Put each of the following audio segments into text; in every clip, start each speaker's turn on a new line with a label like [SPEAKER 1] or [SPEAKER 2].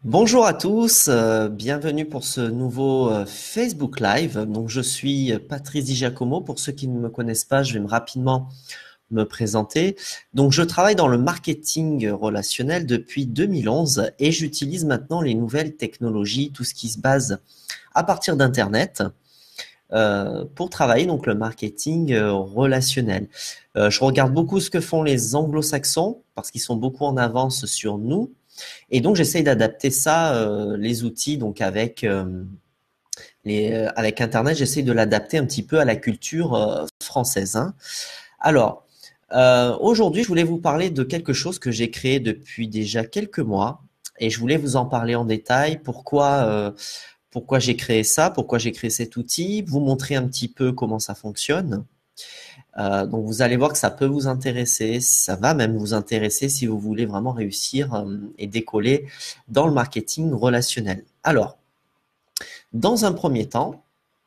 [SPEAKER 1] Bonjour à tous, bienvenue pour ce nouveau Facebook Live. Donc je suis Patrice Di Giacomo. Pour ceux qui ne me connaissent pas, je vais rapidement me présenter. Donc je travaille dans le marketing relationnel depuis 2011 et j'utilise maintenant les nouvelles technologies, tout ce qui se base à partir d'Internet pour travailler donc le marketing relationnel. Je regarde beaucoup ce que font les anglo-saxons parce qu'ils sont beaucoup en avance sur nous. Et donc, j'essaye d'adapter ça, les outils, donc avec Internet, j'essaye de l'adapter un petit peu à la culture française, hein. Alors, aujourd'hui, je voulais vous parler de quelque chose que j'ai créé depuis déjà quelques mois, et je voulais vous en parler en détail. Pourquoi j'ai créé ça, pourquoi j'ai créé cet outil, vous montrer un petit peu comment ça fonctionne. Donc vous allez voir que ça peut vous intéresser, ça va même vous intéresser si vous voulez vraiment réussir et décoller dans le marketing relationnel. Alors, dans un premier temps,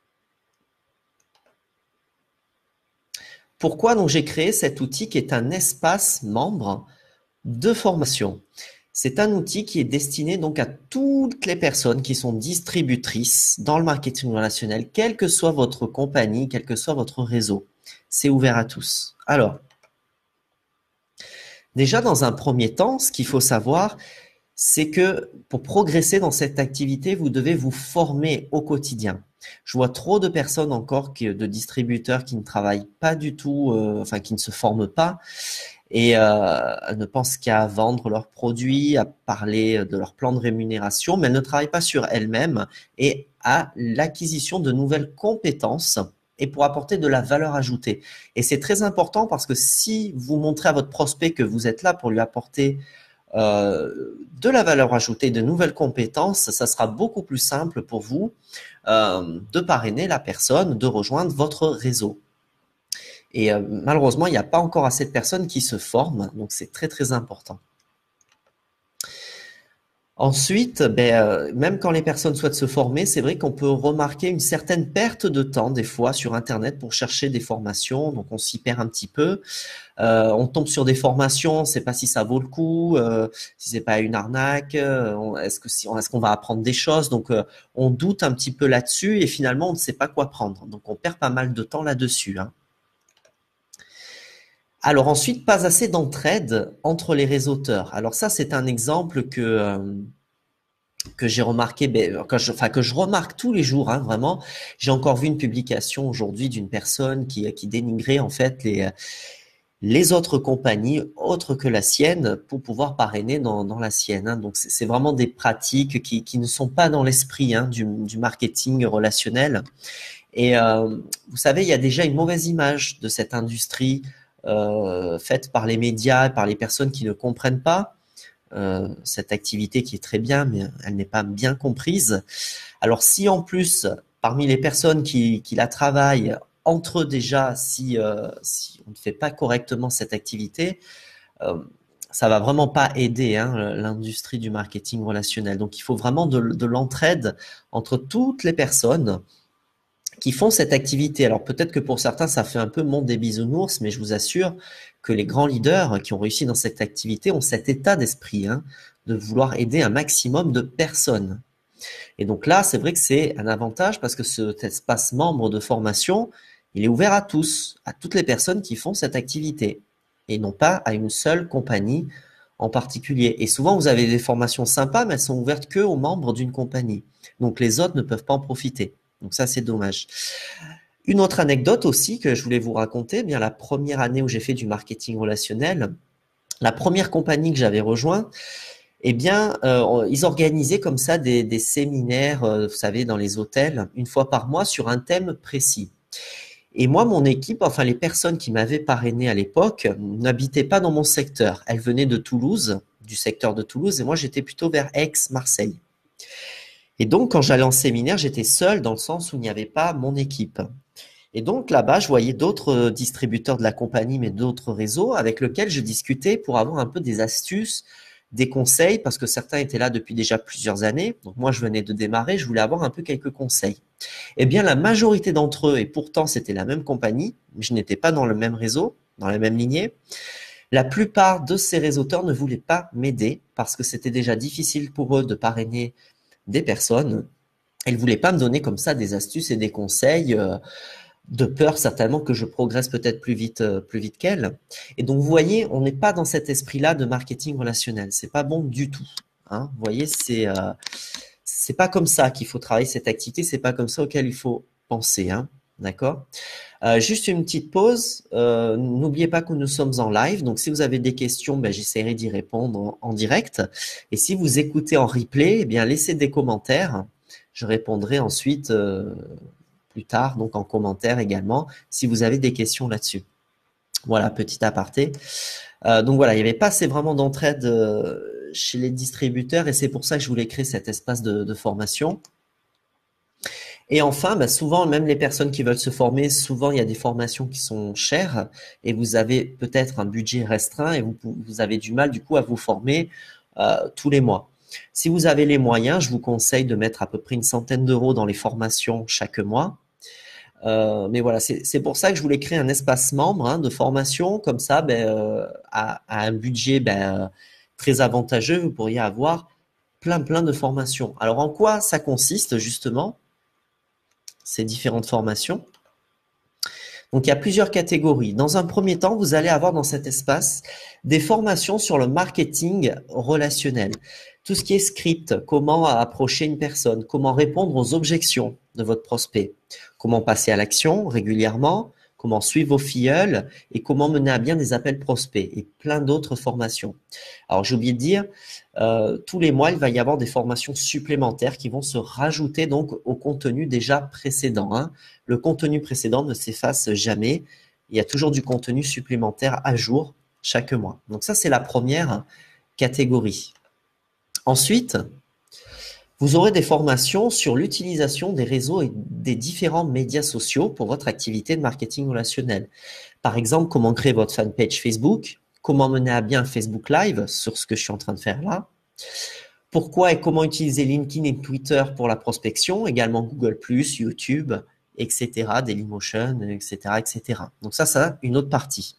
[SPEAKER 1] pourquoi donc j'ai créé cet outil qui est un espace membre de formation? C'est un outil qui est destiné donc à toutes les personnes qui sont distributrices dans le marketing relationnel, quelle que soit votre compagnie, quel que soit votre réseau. C'est ouvert à tous. Alors, déjà dans un premier temps, ce qu'il faut savoir, c'est que pour progresser dans cette activité, vous devez vous former au quotidien. Je vois trop de personnes encore, de distributeurs qui ne travaillent pas du tout, enfin qui ne se forment pas et ne pensent qu'à vendre leurs produits, à parler de leur plan de rémunération, mais elles ne travaillent pas sur elles-mêmes et à l'acquisition de nouvelles compétences et pour apporter de la valeur ajoutée. Et c'est très important parce que si vous montrez à votre prospect que vous êtes là pour lui apporter de la valeur ajoutée, de nouvelles compétences, ça sera beaucoup plus simple pour vous de parrainer la personne, de rejoindre votre réseau. Et malheureusement, il n'y a pas encore assez de personnes qui se forment, donc c'est très très important. Ensuite, même quand les personnes souhaitent se former, c'est vrai qu'on peut remarquer une certaine perte de temps des fois sur Internet pour chercher des formations, donc on s'y perd un petit peu. On tombe sur des formations, on ne sait pas si ça vaut le coup, si c'est pas une arnaque, est-ce qu'on va apprendre des choses, donc on doute un petit peu là-dessus et finalement on ne sait pas quoi prendre, donc on perd pas mal de temps là-dessus, hein. Alors ensuite, pas assez d'entraide entre les réseauteurs. Alors ça, c'est un exemple que j'ai remarqué, que je remarque tous les jours, hein, vraiment. J'ai encore vu une publication aujourd'hui d'une personne qui dénigrait en fait les autres compagnies autres que la sienne pour pouvoir parrainer dans la sienne, hein. Donc c'est vraiment des pratiques qui ne sont pas dans l'esprit, hein, du marketing relationnel. Et vous savez, il y a déjà une mauvaise image de cette industrie faite par les médias, par les personnes qui ne comprennent pas cette activité qui est très bien, mais elle n'est pas bien comprise. Alors si en plus, parmi les personnes qui la travaillent, entre eux déjà, si on ne fait pas correctement cette activité, euh, ça va vraiment pas aider, hein, l'industrie du marketing relationnel. Donc il faut vraiment de l'entraide entre toutes les personnes qui font cette activité. Alors peut-être que pour certains, ça fait un peu monde des bisounours, mais je vous assure que les grands leaders qui ont réussi dans cette activité ont cet état d'esprit, hein, de vouloir aider un maximum de personnes. Et donc là, c'est vrai que c'est un avantage parce que cet espace membre de formation, il est ouvert à tous, à toutes les personnes qui font cette activité, et non pas à une seule compagnie en particulier. Et souvent, vous avez des formations sympas, mais elles sont ouvertes que aux membres d'une compagnie. Donc les autres ne peuvent pas en profiter. Donc ça, c'est dommage. Une autre anecdote aussi que je voulais vous raconter, eh bien la première année où j'ai fait du marketing relationnel, la première compagnie que j'avais rejoint, eh bien, ils organisaient comme ça des séminaires, vous savez, dans les hôtels, une fois par mois sur un thème précis. Et moi, mon équipe, enfin les personnes qui m'avaient parrainé à l'époque, n'habitaient pas dans mon secteur. Elles venaient de Toulouse, du secteur de Toulouse, et moi j'étais plutôt vers Aix, Marseille. Et donc, quand j'allais en séminaire, j'étais seul dans le sens où il n'y avait pas mon équipe. Et donc là-bas, je voyais d'autres distributeurs de la compagnie, mais d'autres réseaux avec lesquels je discutais pour avoir un peu des astuces, des conseils, parce que certains étaient là depuis déjà plusieurs années. Donc moi, je venais de démarrer, je voulais avoir un peu quelques conseils. Eh bien, la majorité d'entre eux, et pourtant c'était la même compagnie, mais je n'étais pas dans le même réseau, dans la même lignée, La plupart de ces réseauteurs ne voulaient pas m'aider parce que c'était déjà difficile pour eux de parrainer des personnes. Ils ne voulaient pas me donner comme ça des astuces et des conseils, de peur certainement que je progresse peut-être plus vite qu'elles. Et donc, vous voyez, on n'est pas dans cet esprit-là de marketing relationnel. C'est pas bon du tout. Hein. Vous voyez, c'est pas comme ça qu'il faut travailler cette activité. C'est pas comme ça auquel il faut penser. Hein. D'accord? Juste une petite pause. N'oubliez pas que nous sommes en live. Donc, si vous avez des questions, ben, j'essaierai d'y répondre en direct. Et si vous écoutez en replay, eh bien, laissez des commentaires. Je répondrai ensuite plus tard, donc en commentaire également, si vous avez des questions là-dessus. Voilà, petit aparté. Donc voilà, il n'y avait pas assez vraiment d'entraide chez les distributeurs et c'est pour ça que je voulais créer cet espace de formation. Et enfin, bah souvent, même les personnes qui veulent se former, souvent il y a des formations qui sont chères et vous avez peut-être un budget restreint et vous avez du mal du coup à vous former tous les mois. Si vous avez les moyens, je vous conseille de mettre à peu près une centaine d'euros dans les formations chaque mois. Mais voilà, c'est pour ça que je voulais créer un espace membre hein, de formation, comme ça, ben, à un budget ben, très avantageux, vous pourriez avoir plein de formations. Alors en quoi ça consiste justement, ces différentes formations? Donc il y a plusieurs catégories. Dans un premier temps, vous allez avoir dans cet espace des formations sur le marketing relationnel. Tout ce qui est script, comment approcher une personne, comment répondre aux objections de votre prospect, comment passer à l'action régulièrement, comment suivre vos filleuls et comment mener à bien des appels prospects et plein d'autres formations. Alors j'ai oublié de dire, tous les mois, il va y avoir des formations supplémentaires qui vont se rajouter donc au contenu déjà précédent. Hein. Le contenu précédent ne s'efface jamais. Il y a toujours du contenu supplémentaire à jour chaque mois. Donc ça, c'est la première catégorie. Ensuite, vous aurez des formations sur l'utilisation des réseaux et des différents médias sociaux pour votre activité de marketing relationnel. Par exemple, comment créer votre fanpage Facebook, comment mener à bien un Facebook Live sur ce que je suis en train de faire là, pourquoi et comment utiliser LinkedIn et Twitter pour la prospection, également Google+, YouTube, etc., Dailymotion, etc., etc. Donc ça, une autre partie.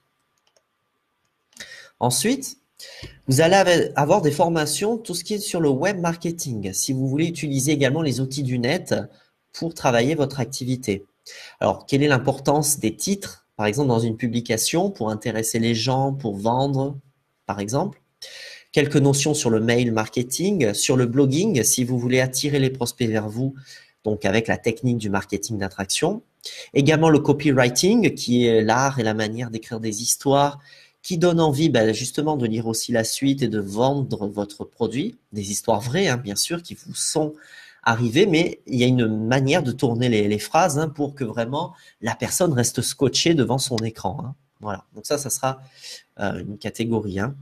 [SPEAKER 1] Ensuite, vous allez avoir des formations, tout ce qui est sur le web marketing, si vous voulez utiliser également les outils du net pour travailler votre activité. Alors, quelle est l'importance des titres, par exemple, dans une publication pour intéresser les gens, pour vendre, par exemple? Quelques notions sur le mail marketing, sur le blogging, si vous voulez attirer les prospects vers vous, donc avec la technique du marketing d'attraction. Également le copywriting, qui est l'art et la manière d'écrire des histoires qui donnent envie ben, justement de lire aussi la suite et de vendre votre produit. Des histoires vraies, hein, bien sûr, qui vous sont arrivées, mais il y a une manière de tourner les phrases hein, pour que vraiment la personne reste scotchée devant son écran. Hein. Voilà, donc ça sera une catégorie. Hein.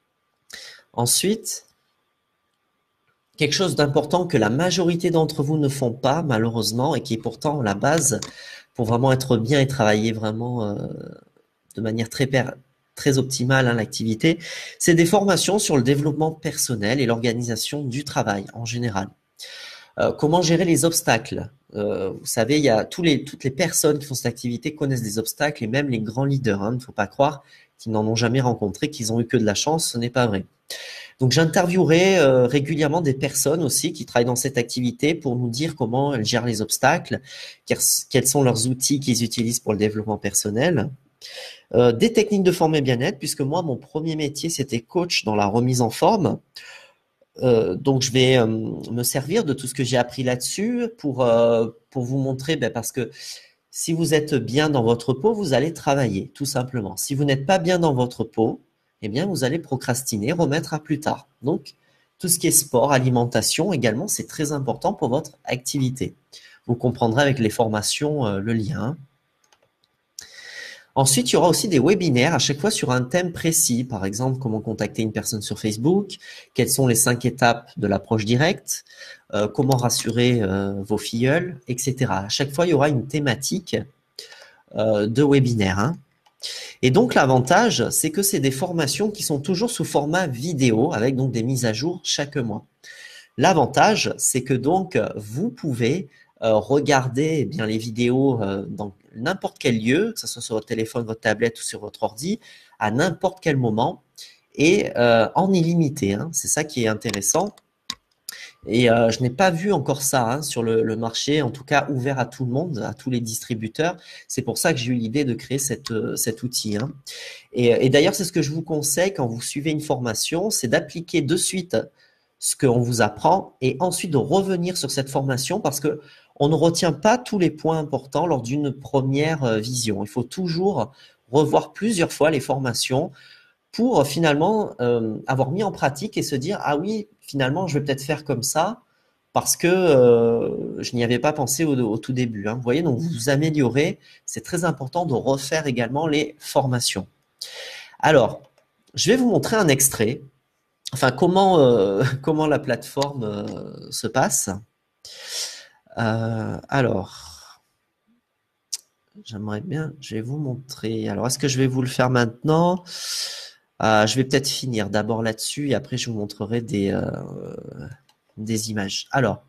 [SPEAKER 1] Ensuite, quelque chose d'important que la majorité d'entre vous ne font pas, malheureusement, et qui est pourtant la base pour vraiment être bien et travailler vraiment de manière très optimale hein, l'activité, c'est des formations sur le développement personnel et l'organisation du travail en général. Comment gérer les obstacles? Vous savez, il y a toutes les personnes qui font cette activité connaissent des obstacles et même les grands leaders. Hein, il ne faut pas croire qu'ils n'en ont jamais rencontré, qu'ils ont eu que de la chance, ce n'est pas vrai. Donc j'interviewerai régulièrement des personnes aussi qui travaillent dans cette activité pour nous dire comment elles gèrent les obstacles, quels sont leurs outils qu'ils utilisent pour le développement personnel. Des techniques de forme et bien-être, puisque moi, mon premier métier, c'était coach dans la remise en forme. Donc, je vais me servir de tout ce que j'ai appris là-dessus pour vous montrer, ben, parce que si vous êtes bien dans votre peau, vous allez travailler, tout simplement. Si vous n'êtes pas bien dans votre peau, eh bien, vous allez procrastiner, remettre à plus tard. Donc, tout ce qui est sport, alimentation également, c'est très important pour votre activité. Vous comprendrez avec les formations le lien. Ensuite, il y aura aussi des webinaires à chaque fois sur un thème précis. Par exemple, comment contacter une personne sur Facebook, quelles sont les 5 étapes de l'approche directe, comment rassurer vos filleuls, etc. À chaque fois, il y aura une thématique de webinaire. Hein. Et donc, l'avantage, c'est que c'est des formations qui sont toujours sous format vidéo avec donc des mises à jour chaque mois. L'avantage, c'est que donc vous pouvez regarder eh bien les vidéos dans n'importe quel lieu, que ce soit sur votre téléphone, votre tablette ou sur votre ordi, à n'importe quel moment et en illimité, hein. C'est ça qui est intéressant. Et je n'ai pas vu encore ça hein, sur le marché, en tout cas ouvert à tout le monde, à tous les distributeurs. C'est pour ça que j'ai eu l'idée de créer cet outil, hein. Et d'ailleurs, c'est ce que je vous conseille quand vous suivez une formation, c'est d'appliquer de suite ce qu'on vous apprend et ensuite de revenir sur cette formation parce que on ne retient pas tous les points importants lors d'une première vision. Il faut toujours revoir plusieurs fois les formations pour finalement avoir mis en pratique et se dire ah oui, finalement, je vais peut-être faire comme ça parce que je n'y avais pas pensé au tout début, hein. Vous voyez, donc vous vous améliorez. C'est très important de refaire également les formations. Alors, je vais vous montrer un extrait. Enfin, comment la plateforme se passe. Alors, j'aimerais bien, je vais vous montrer. Alors, est-ce que je vais vous le faire maintenant? Je vais peut-être finir d'abord là-dessus et après je vous montrerai des images. Alors,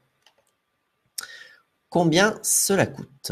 [SPEAKER 1] combien cela coûte?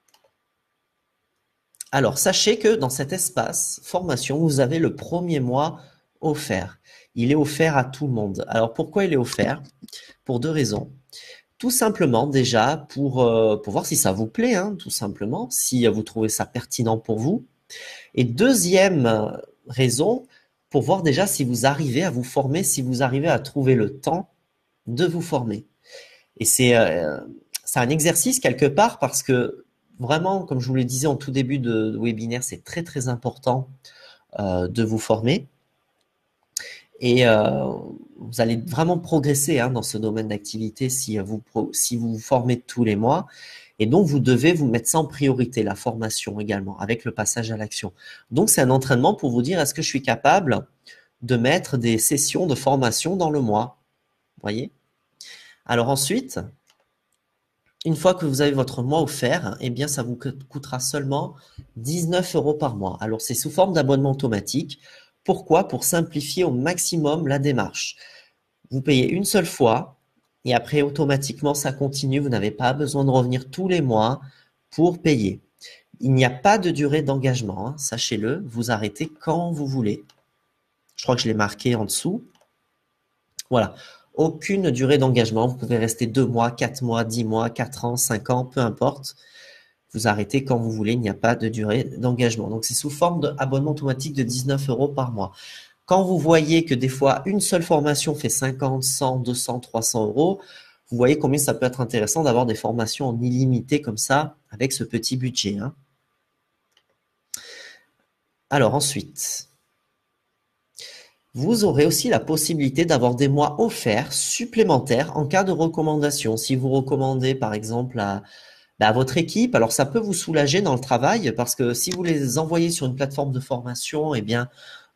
[SPEAKER 1] Alors, sachez que dans cet espace formation, vous avez le premier mois offert. Il est offert à tout le monde. Alors, pourquoi il est offert? Pour deux raisons. Tout simplement, déjà, pour voir si ça vous plaît, hein, tout simplement, si vous trouvez ça pertinent pour vous. Et deuxième raison, pour voir déjà si vous arrivez à vous former, si vous arrivez à trouver le temps de vous former. Et c'est un exercice quelque part parce que vraiment, comme je vous le disais en tout début de webinaire, c'est très très important de vous former. Et vous allez vraiment progresser hein, dans ce domaine d'activité si vous vous formez tous les mois. Et donc, vous devez vous mettre ça en priorité, la formation également, avec le passage à l'action. Donc, c'est un entraînement pour vous dire, est-ce que je suis capable de mettre des sessions de formation dans le mois? Vous voyez? Alors ensuite, une fois que vous avez votre mois offert, eh bien, ça vous coûtera seulement 19 € par mois. Alors, c'est sous forme d'abonnement automatique. Pourquoi? Pour simplifier au maximum la démarche. Vous payez une seule fois et après, automatiquement, ça continue. Vous n'avez pas besoin de revenir tous les mois pour payer. Il n'y a pas de durée d'engagement, hein, sachez-le. Vous arrêtez quand vous voulez. Je crois que je l'ai marqué en dessous. Voilà. Aucune durée d'engagement. Vous pouvez rester 2 mois, 4 mois, 10 mois, 4 ans, 5 ans, peu importe. Vous arrêtez quand vous voulez. Il n'y a pas de durée d'engagement. Donc, c'est sous forme d'abonnement automatique de 19 € par mois. Quand vous voyez que des fois, une seule formation fait 50, 100, 200, 300 €, vous voyez combien ça peut être intéressant d'avoir des formations en illimité comme ça, avec ce petit budget, hein. Alors ensuite, vous aurez aussi la possibilité d'avoir des mois offerts supplémentaires en cas de recommandation. Si vous recommandez par exemple à votre équipe, alors ça peut vous soulager dans le travail parce que si vous les envoyez sur une plateforme de formation, eh bien,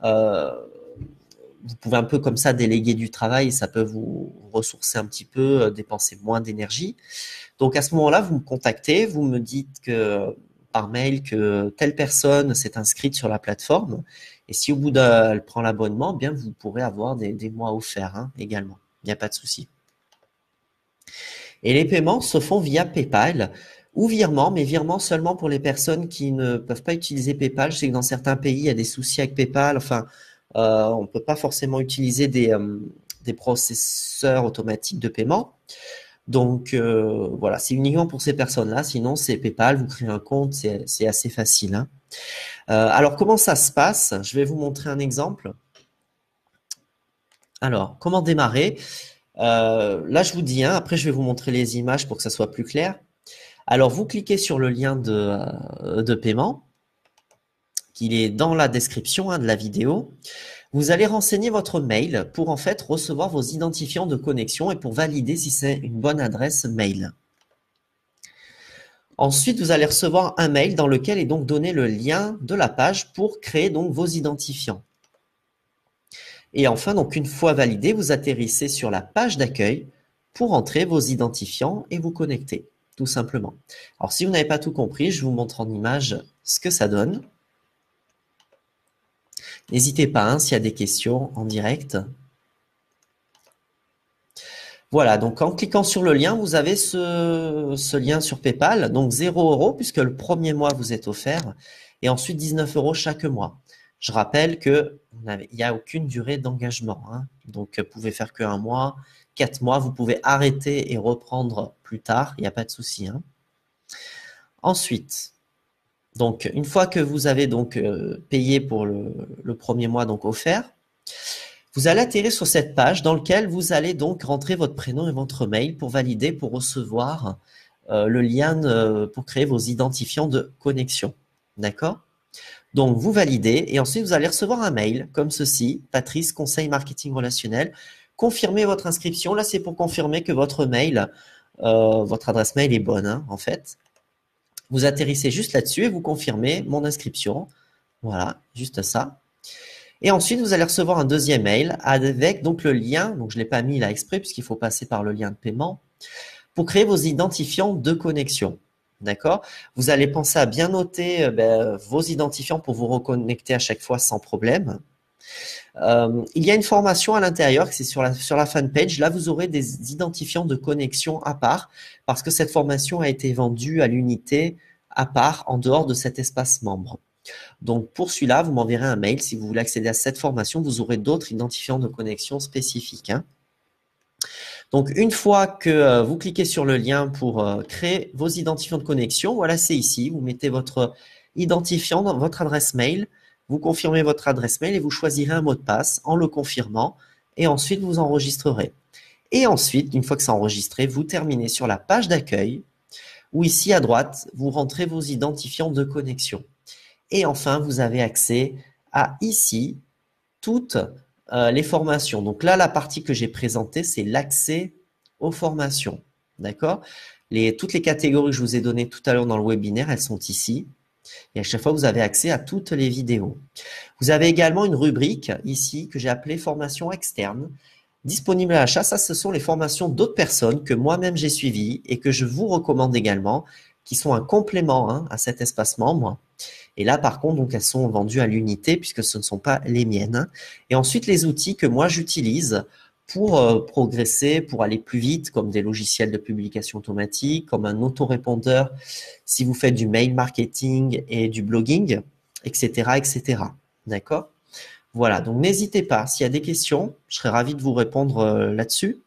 [SPEAKER 1] vous pouvez un peu comme ça déléguer du travail et ça peut vous ressourcer un petit peu, dépenser moins d'énergie. Donc à ce moment-là, vous me contactez, vous me dites que par mail que telle personne s'est inscrite sur la plateforme et si au bout elle prend l'abonnement, eh bien vous pourrez avoir des mois offerts hein, également. Il n'y a pas de souci. Et les paiements se font via PayPal ou virement, mais virement seulement pour les personnes qui ne peuvent pas utiliser PayPal. Je sais que dans certains pays, il y a des soucis avec PayPal. Enfin, on ne peut pas forcément utiliser des processeurs automatiques de paiement. Donc voilà, c'est uniquement pour ces personnes-là. Sinon, c'est PayPal, vous créez un compte, c'est assez facile, hein. Alors, comment ça se passe? Je vais vous montrer un exemple. Alors, comment démarrer? Là, je vous dis, hein, après, je vais vous montrer les images pour que ça soit plus clair. Alors, vous cliquez sur le lien de paiement, qui est dans la description hein, de la vidéo. Vous allez renseigner votre mail pour en fait recevoir vos identifiants de connexion et pour valider si c'est une bonne adresse mail. Ensuite, vous allez recevoir un mail dans lequel est donc donné le lien de la page pour créer donc vos identifiants. Et enfin, donc une fois validé, vous atterrissez sur la page d'accueil pour entrer vos identifiants et vous connecter, tout simplement. Alors, si vous n'avez pas tout compris, je vous montre en image ce que ça donne. N'hésitez pas, hein, s'il y a des questions en direct. Voilà, donc en cliquant sur le lien, vous avez ce lien sur PayPal, donc 0 € puisque le premier mois vous est offert et ensuite 19 € chaque mois. Je rappelle que il n'y a aucune durée d'engagement, hein. Donc vous pouvez faire que 1 mois, 4 mois, vous pouvez arrêter et reprendre plus tard, il n'y a pas de souci, hein. Ensuite, donc une fois que vous avez donc payé pour le premier mois donc offert, vous allez atterrir sur cette page dans laquelle vous allez donc rentrer votre prénom et votre mail pour valider, pour recevoir le lien pour créer vos identifiants de connexion. D'accord? Donc, vous validez et ensuite vous allez recevoir un mail comme ceci, Patrice, conseil marketing relationnel. Confirmez votre inscription. Là, c'est pour confirmer que votre mail, votre adresse mail est bonne, hein, en fait. Vous atterrissez juste là-dessus et vous confirmez mon inscription. Voilà, juste ça. Et ensuite, vous allez recevoir un deuxième mail avec donc le lien, donc je ne l'ai pas mis là exprès puisqu'il faut passer par le lien de paiement, pour créer vos identifiants de connexion. D'accord? Vous allez penser à bien noter vos identifiants pour vous reconnecter à chaque fois sans problème. Il y a une formation à l'intérieur, c'est sur la fanpage. Là, vous aurez des identifiants de connexion à part parce que cette formation a été vendue à l'unité à part en dehors de cet espace membre. Donc, pour celui-là, vous m'enverrez un mail. Si vous voulez accéder à cette formation, vous aurez d'autres identifiants de connexion spécifiques, hein. Donc, une fois que vous cliquez sur le lien pour créer vos identifiants de connexion, voilà, c'est ici. Vous mettez votre identifiant dans votre adresse mail, vous confirmez votre adresse mail et vous choisirez un mot de passe en le confirmant et ensuite vous enregistrerez. Et ensuite, une fois que c'est enregistré, vous terminez sur la page d'accueil où ici à droite, vous rentrez vos identifiants de connexion. Et enfin, vous avez accès à ici toutes les formations. Donc là, la partie que j'ai présentée, c'est l'accès aux formations. D'accord? Toutes les catégories que je vous ai données tout à l'heure dans le webinaire, elles sont ici. Et à chaque fois, vous avez accès à toutes les vidéos. Vous avez également une rubrique ici que j'ai appelée formation externe. Disponible à l'achat, ça, ce sont les formations d'autres personnes que moi-même j'ai suivies et que je vous recommande également, qui sont un complément, hein, à cet espace membre. Et là, par contre, donc, elles sont vendues à l'unité puisque ce ne sont pas les miennes. Et ensuite, les outils que moi j'utilise pour progresser, pour aller plus vite, comme des logiciels de publication automatique, comme un autorépondeur si vous faites du mail marketing et du blogging, etc., etc. D'accord? Voilà, donc n'hésitez pas, s'il y a des questions, je serais ravi de vous répondre là-dessus.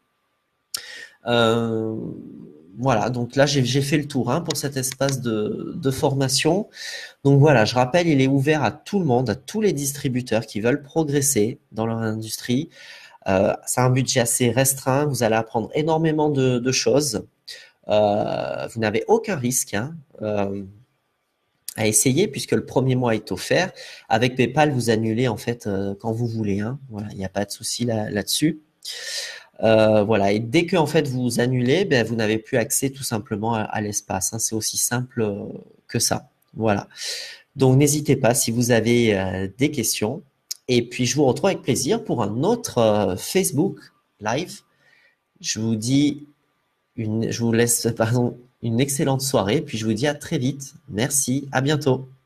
[SPEAKER 1] Euh, voilà, donc là j'ai fait le tour, hein, pour cet espace de formation. Donc voilà, je rappelle, il est ouvert à tout le monde, à tous les distributeurs qui veulent progresser dans leur industrie. C'est un budget assez restreint, vous allez apprendre énormément de choses. Vous n'avez aucun risque, hein, à essayer puisque le premier mois est offert. Avec PayPal, vous annulez en fait quand vous voulez, hein. Voilà, il n'y a pas de souci là-dessus. Voilà, et dès que en fait vous annulez, ben, vous n'avez plus accès tout simplement à l'espace, hein. C'est aussi simple que ça. Voilà. Donc n'hésitez pas si vous avez des questions. Et puis je vous retrouve avec plaisir pour un autre Facebook Live. Je vous dis je vous laisse pardon, une excellente soirée, puis je vous dis à très vite. Merci, à bientôt.